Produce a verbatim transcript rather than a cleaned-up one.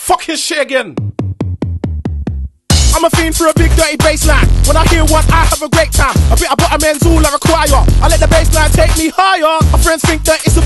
fucking shit again. I'm a fiend for a big dirty bassline. When I hear one, I have a great time. A bit of bottom end's all I require. I let the bassline take me higher. My friends think that it's